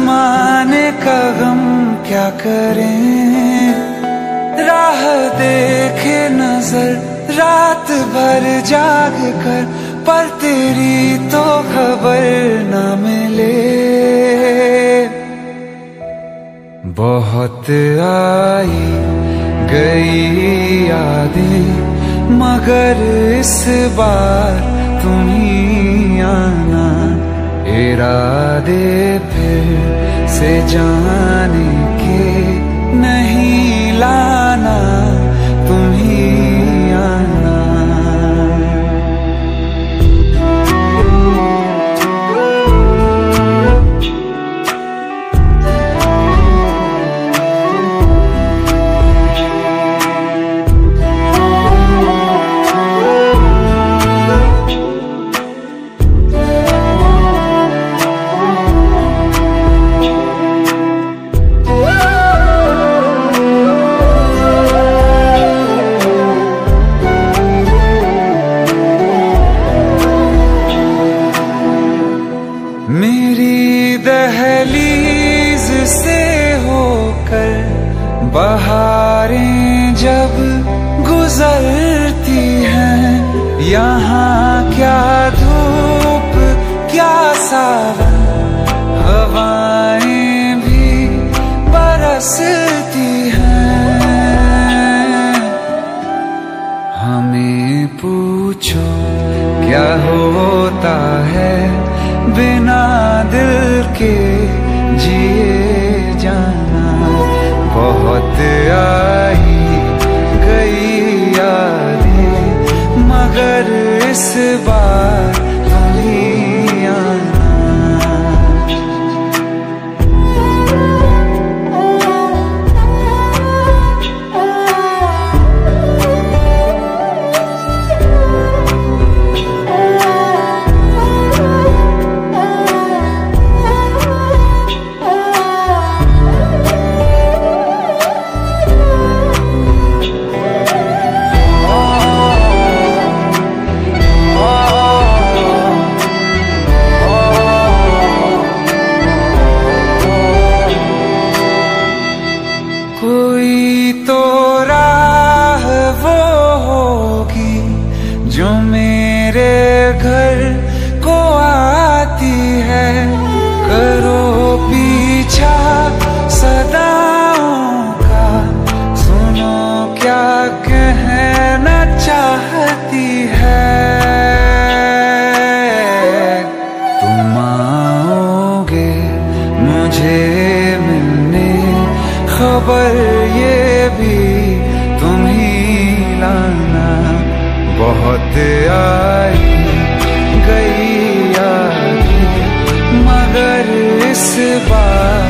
जमाने का गम क्या करें, राह देखे नजर रात भर जाग कर, पर तेरी तो खबर न मिले। बहुत आई गई यादें, मगर इस बार तुम ही आना, इरादे फिर से जाने के नहीं लाना, तुम ही आना। मेरी दहलीज से होकर बहारें जब गुजरती हैं, यहाँ क्या धूप क्या सावन, हवाएं भी बरसती हैं। हमें पूछो क्या होता है बिना दिल के जिए जाना। बहुत आई गई यादें, मगर इस बार तुम ही आना। कोई तो राह वो होगी जो मेरे घर को आती है, करो पीछा सदाओं का, सुनो क्या कहना चाहती है। तुम आओगे मुझे मिलने, खबर ये भी तुम ही लाना। बहुत आई गई यादें, मगर इस बार